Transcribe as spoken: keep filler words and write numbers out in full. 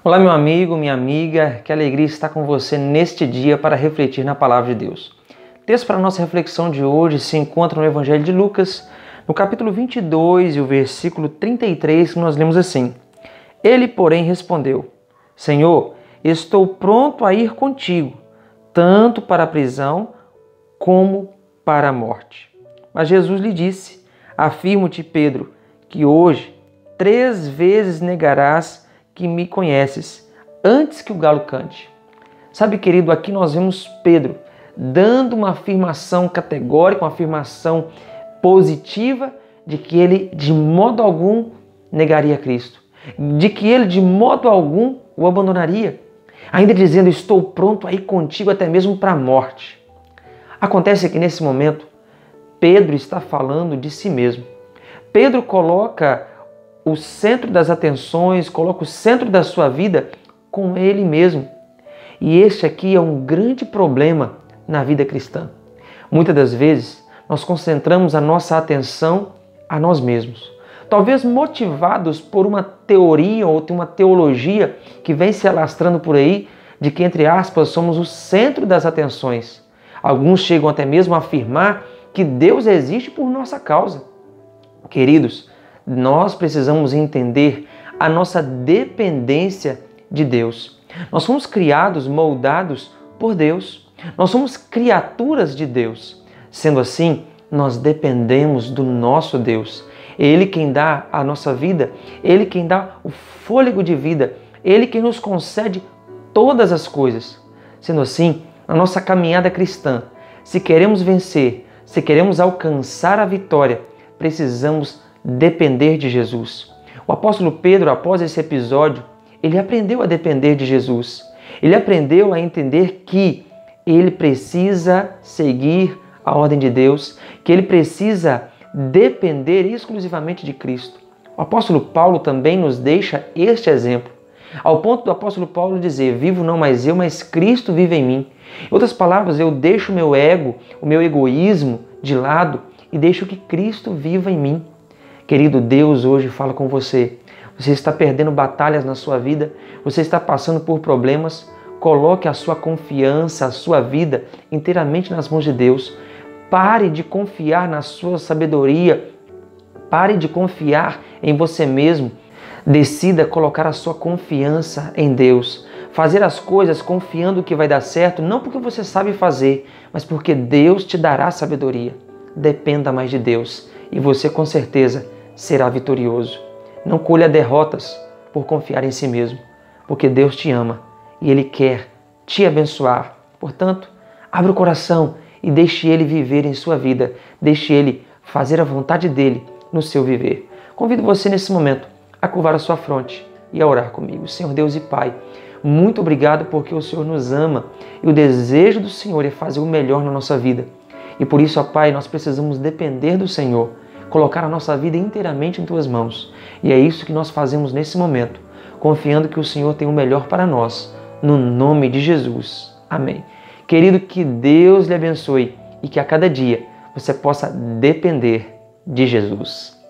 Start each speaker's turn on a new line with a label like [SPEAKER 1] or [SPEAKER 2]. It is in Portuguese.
[SPEAKER 1] Olá, meu amigo, minha amiga, que alegria estar com você neste dia para refletir na Palavra de Deus. O texto para a nossa reflexão de hoje se encontra no Evangelho de Lucas, no capítulo vinte e dois e o versículo trinta e três, que nós lemos assim: Ele, porém, respondeu: Senhor, estou pronto a ir contigo, tanto para a prisão como para a morte. Mas Jesus lhe disse: Afirmo-te, Pedro, que hoje três vezes negarás que me conheces, antes que o galo cante. Sabe, querido, aqui nós vemos Pedro dando uma afirmação categórica, uma afirmação positiva de que ele de modo algum negaria Cristo, de que ele de modo algum o abandonaria, ainda dizendo: estou pronto a ir contigo até mesmo para a morte. Acontece que nesse momento Pedro está falando de si mesmo. Pedro coloca o centro das atenções, coloca o centro da sua vida com ele mesmo. E este aqui é um grande problema na vida cristã. Muitas das vezes nós concentramos a nossa atenção a nós mesmos. Talvez motivados por uma teoria ou uma teologia que vem se alastrando por aí, de que, entre aspas, somos o centro das atenções. Alguns chegam até mesmo a afirmar que Deus existe por nossa causa. Queridos, nós precisamos entender a nossa dependência de Deus. Nós somos criados, moldados por Deus. Nós somos criaturas de Deus. Sendo assim, nós dependemos do nosso Deus. Ele quem dá a nossa vida, Ele quem dá o fôlego de vida, Ele quem nos concede todas as coisas. Sendo assim, na nossa caminhada cristã, se queremos vencer, se queremos alcançar a vitória, precisamos depender de Jesus. O apóstolo Pedro, após esse episódio, ele aprendeu a depender de Jesus. Ele aprendeu a entender que ele precisa seguir a ordem de Deus, que ele precisa depender exclusivamente de Cristo. O apóstolo Paulo também nos deixa este exemplo, ao ponto do apóstolo Paulo dizer: vivo não mais eu, mas Cristo vive em mim. Em outras palavras, eu deixo o meu ego, o meu egoísmo de lado e deixo que Cristo viva em mim. Querido, Deus hoje fala com você. Você está perdendo batalhas na sua vida, você está passando por problemas. Coloque a sua confiança, a sua vida inteiramente nas mãos de Deus. Pare de confiar na sua sabedoria. Pare de confiar em você mesmo. Decida colocar a sua confiança em Deus. Fazer as coisas confiando que vai dar certo, não porque você sabe fazer, mas porque Deus te dará sabedoria. Dependa mais de Deus e você com certeza será vitorioso. Não colha derrotas por confiar em si mesmo, porque Deus te ama e Ele quer te abençoar. Portanto, abra o coração e deixe Ele viver em sua vida. Deixe Ele fazer a vontade dEle no seu viver. Convido você nesse momento a curvar a sua fronte e a orar comigo. Senhor Deus e Pai, muito obrigado porque o Senhor nos ama e o desejo do Senhor é fazer o melhor na nossa vida. E por isso, ó Pai, nós precisamos depender do Senhor, colocar a nossa vida inteiramente em Tuas mãos. E é isso que nós fazemos nesse momento, confiando que o Senhor tem o melhor para nós, no nome de Jesus. Amém. Querido, que Deus lhe abençoe e que a cada dia você possa depender de Jesus.